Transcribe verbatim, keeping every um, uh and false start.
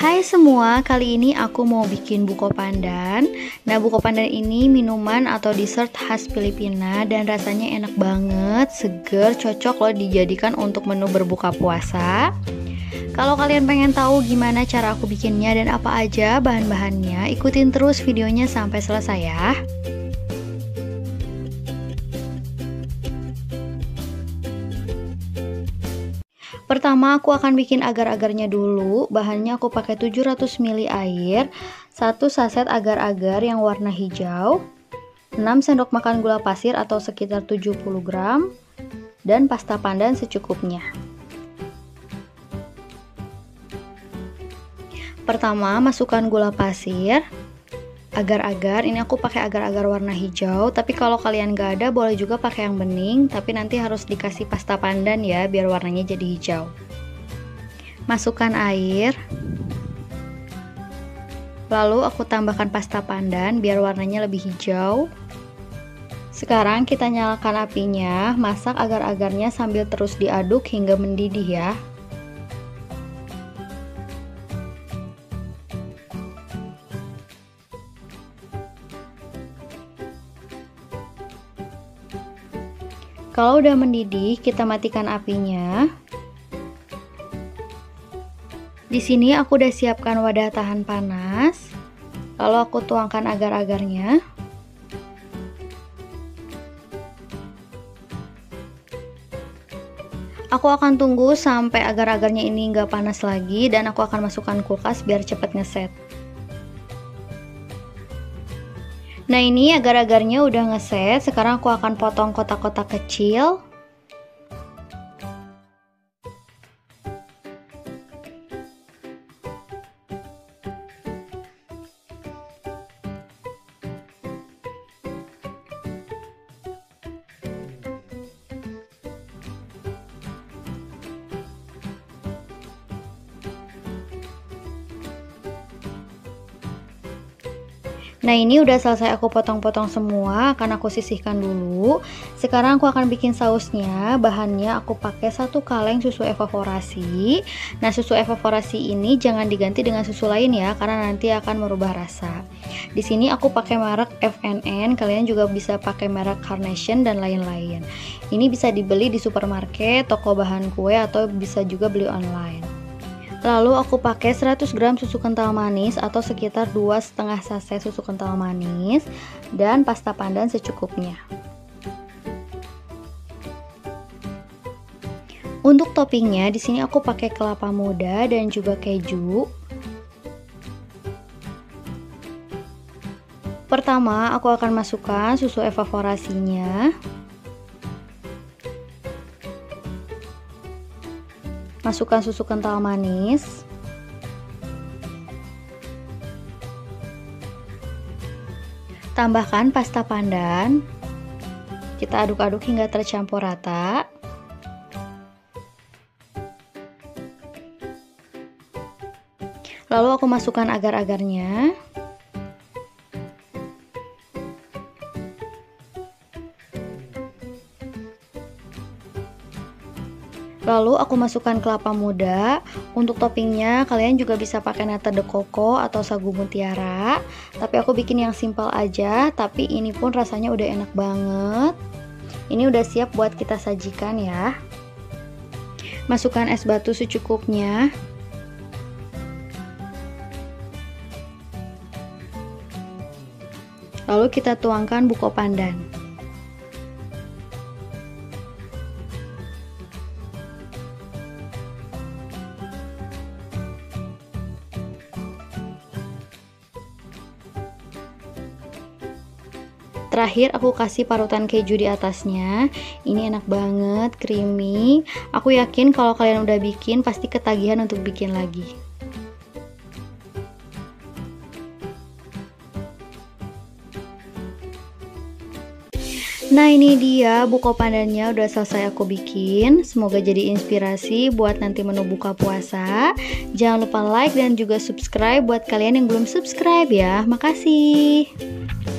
Hai semua, kali ini aku mau bikin buko pandan. Nah, buko pandan ini minuman atau dessert khas Filipina dan rasanya enak banget, seger, cocok loh dijadikan untuk menu berbuka puasa. Kalau kalian pengen tahu gimana cara aku bikinnya dan apa aja bahan-bahannya, ikutin terus videonya sampai selesai ya. Pertama aku akan bikin agar-agarnya dulu. Bahannya aku pakai tujuh ratus mililiter air, satu saset agar-agar yang warna hijau, enam sendok makan gula pasir atau sekitar tujuh puluh gram, dan pasta pandan secukupnya. Pertama masukkan gula pasir, agar-agar, ini aku pakai agar-agar warna hijau, tapi kalau kalian gak ada boleh juga pakai yang bening, tapi nanti harus dikasih pasta pandan ya biar warnanya jadi hijau. Masukkan air, lalu aku tambahkan pasta pandan biar warnanya lebih hijau. Sekarang kita nyalakan apinya, masak agar-agarnya sambil terus diaduk hingga mendidih ya. Kalau udah mendidih, kita matikan apinya. Di sini aku udah siapkan wadah tahan panas. Lalu aku tuangkan agar-agarnya. Aku akan tunggu sampai agar-agarnya ini nggak panas lagi dan aku akan masukkan kulkas biar cepet ngeset. Nah, ini agar-agarnya udah ngeset. Sekarang aku akan potong kotak-kotak kecil. Nah, ini udah selesai aku potong-potong semua, akan aku sisihkan dulu. Sekarang aku akan bikin sausnya. Bahannya aku pakai satu kaleng susu evaporasi. Nah, susu evaporasi ini jangan diganti dengan susu lain ya, karena nanti akan merubah rasa. Di sini aku pakai merek F N N, kalian juga bisa pakai merek Carnation dan lain-lain. Ini bisa dibeli di supermarket, toko bahan kue, atau bisa juga beli online. Lalu aku pakai seratus gram susu kental manis atau sekitar dua setengah saset susu kental manis dan pasta pandan secukupnya. Untuk toppingnya di sini aku pakai kelapa muda dan juga keju. Pertama aku akan masukkan susu evaporasinya. Masukkan susu kental manis. Tambahkan pasta pandan. Kita aduk-aduk hingga tercampur rata. Lalu aku masukkan agar-agarnya. Lalu aku masukkan kelapa muda. Untuk toppingnya kalian juga bisa pakai nata de coco atau sagu mutiara. Tapi aku bikin yang simple aja. Tapi ini pun rasanya udah enak banget. Ini udah siap buat kita sajikan ya. Masukkan es batu secukupnya. Lalu kita tuangkan buko pandan. Terakhir aku kasih parutan keju di atasnya. Ini enak banget, creamy. Aku yakin kalau kalian udah bikin pasti ketagihan untuk bikin lagi. Nah, ini dia buko pandannya udah selesai aku bikin. Semoga jadi inspirasi buat nanti menu buka puasa. Jangan lupa like dan juga subscribe buat kalian yang belum subscribe ya. Makasih.